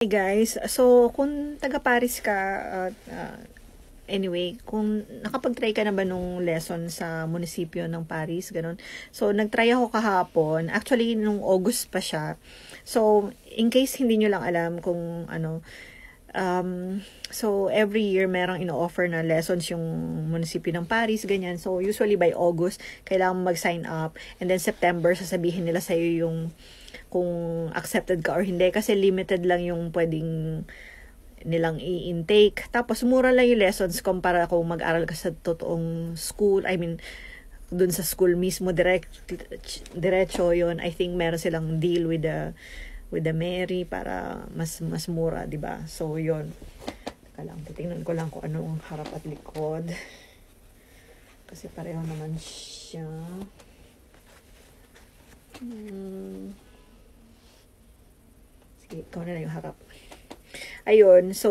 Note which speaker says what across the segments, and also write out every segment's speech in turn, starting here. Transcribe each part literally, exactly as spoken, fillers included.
Speaker 1: Hey guys, so kung taga Paris ka, uh, uh, anyway, kung nakapag-try ka na ba nung lesson sa munisipyo ng Paris, ganun. So, nag-try ako kahapon. Actually, nung August pa siya. So, in case hindi nyo lang alam kung ano, um, so, every year merong ino-offer na lessons yung munisipyo ng Paris, ganyan. So, usually by August, kailangan mag-sign up. And then September, sasabihin nila sa'yo yung kung accepted ka or hindi. Kasi limited lang yung pwedeng nilang i-intake. Tapos, mura lang yung lessons kumpara kung mag-aral ka sa totoong school. I mean, dun sa school mismo, direct, diretso yun. I think meron silang deal with the with the Mary para mas mas mura, di ba? So, yun. Teka lang, titingnan ko lang kung anong harap at likod. Kasi pareho naman siya. Hmm. Sige, ikaw na lang yung harap. Ayun, so,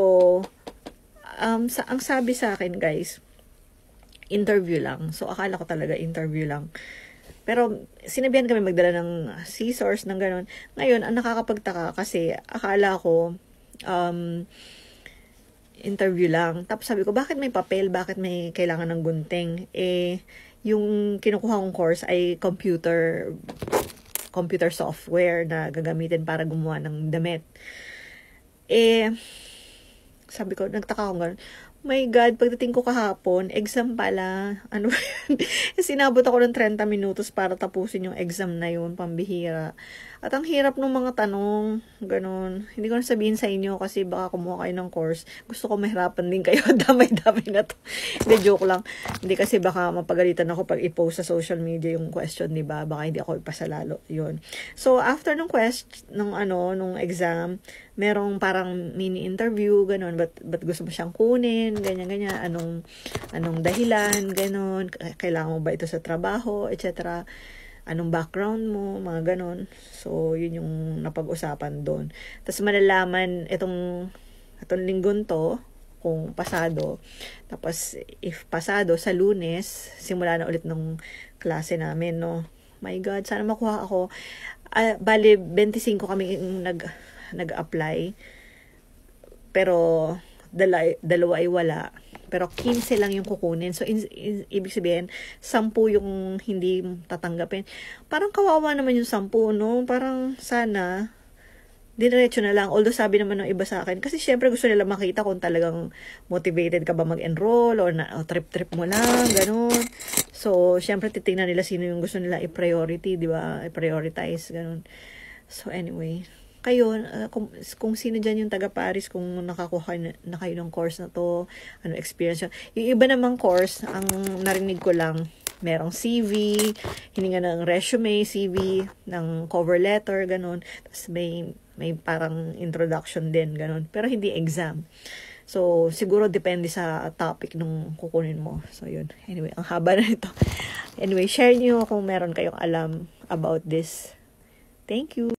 Speaker 1: um, sa, ang sabi sa akin, guys, interview lang. So, akala ko talaga interview lang. Pero, sinabihan kami magdala ng scissors, ng gano'n. Ngayon, ang nakakapagtaka kasi, akala ko, um, interview lang. Tapos sabi ko, bakit may papel? Bakit may kailangan ng gunting? Eh, yung kinukuha kong course ay computer computer software na gagamitin para gumawa ng damit. Eh, sabi ko, nagtaka ko gano'n. My God, pagdating ko kahapon, exam pala. Ano ba yun? Sinabot ako ng thirty minutos para tapusin yung exam na yun, pambihira. At ang hirap ng mga tanong, ganun. Hindi ko na sabihin sa inyo kasi baka kumuha kayo ng course. Gusto ko mahirapan din kayo, damay-damay na to. Hindi, joke lang. Hindi kasi baka mapagalitan ako pag i-post sa social media yung question, di ba? Baka hindi ako ipasalalo. Yun. So, after nung quest, nung ano, nung exam, merong parang mini interview, ganun. Ba't, ba't gusto mo siyang kunin? Ganyan, ganyan. Anong, anong dahilan? Ganun. Kailangan mo ba ito sa trabaho? Etc. Anong background mo, mga ganon. So, yun yung napag-usapan doon. Tapos malalaman itong, itong linggon to, kung pasado. Tapos, if pasado, sa Lunes, simula na ulit ng klase namin, no. My God, sana makuha ako. Uh, bali, twenty-five kami nag, nag-apply. Pero, dala, dalawa ay wala. Pero fifteen lang yung kukunin. So, in, in, ibig sabihin, ten yung hindi tatanggapin. Parang kawawa naman yung ten, no? Parang sana, diretso na lang. Although sabi naman ng iba sa akin, kasi syempre gusto nila makita kung talagang motivated ka ba mag-enroll or, na, o trip-trip mo lang, ganun. So, syempre titingnan nila sino yung gusto nila i-priority, di ba? I-prioritize, ganun. So, anyway, kayo, uh, kung, kung sino dyan yung taga-Paris, kung nakakuha na, na kayo ng course na to, ano experience yun. Yung iba namang course, ang narinig ko lang, merong C V, hininga ng resume, C V, ng cover letter, ganun. Tapos may, may parang introduction din, ganun. Pero hindi exam. So, siguro depende sa topic nung kukunin mo. So, yun. Anyway, ang haba na ito. Anyway, share nyo kung meron kayong alam about this. Thank you.